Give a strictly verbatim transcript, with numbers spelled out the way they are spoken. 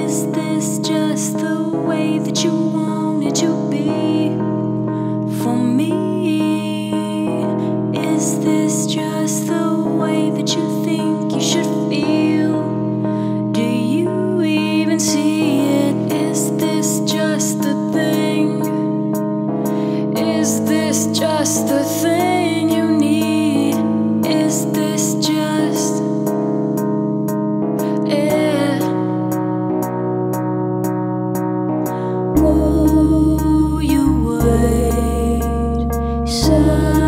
Is this just the way that you want it to be for me? Is this just the way that you think you should feel? Do you even see it? Is this just the thing? Is this just the thing you need? Is this just it? Oh, you wait, so